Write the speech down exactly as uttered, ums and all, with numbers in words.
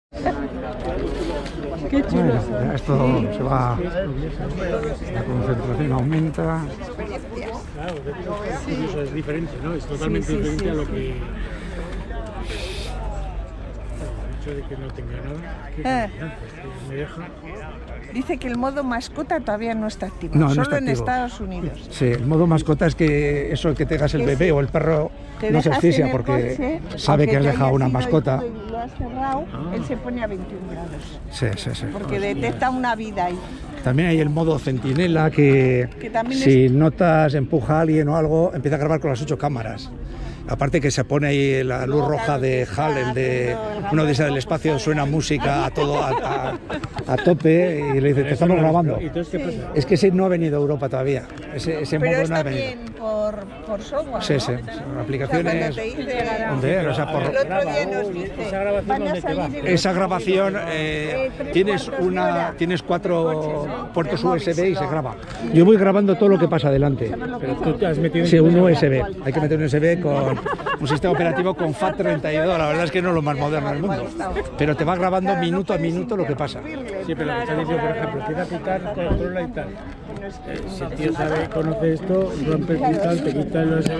Qué chulo. Bueno, ya esto se va, la concentración aumenta. Claro, es curioso, es diferente, ¿no? Es totalmente Sí, sí, diferente sí, a lo sí. que... El hecho de que no tenga nada, que Eh. me deja... Dice que el modo mascota todavía no está activo, No, no solo está en activo. Estados Unidos. Sí, el modo mascota es que eso que tengas el Que bebé sí. o el perro Te no se dejas asfixia en el porque coche, sabe aunque que has te dejado hayas una ido y mascota. todo y lo has cerrado, Ah. él se pone a veintiún grados, Sí, sí, sí. porque detecta una vida ahí. También hay el modo centinela que, Que también si es- notas empuja a alguien o algo, empieza a grabar con las ocho cámaras. Aparte que se pone ahí la luz roja de Hall, el de uno de esa del espacio, suena música a todo a, a- a tope y le dice, te estamos grabando. ¿Y entonces qué pasa? Es que ese no ha venido a Europa todavía, ese, ese Pero modo es no ha venido. también por, por software, Sí, ¿no? sí, son O sea, cuando aplicaciones. te dice, Hombre, o sea, por- el otro día nos dice, ¿Esa grabación van a dónde te va? salir en Esa el- grabación, eh, tienes una, tienes cuatro puertos U S B y se graba. Yo voy grabando todo lo que pasa adelante. Pero tú te has metido en... Sí, un U S B. Hay que meter un U S B con un sistema operativo con FAT treinta y dos. La verdad es que no es lo más moderno del mundo. Pero te va grabando minuto a minuto lo que pasa. Sí, pero lo que está diciendo, por ejemplo, empieza a pitar, controla y tal. Eh, si el tío sabe, conoce esto, rompe el cristal, te quita el...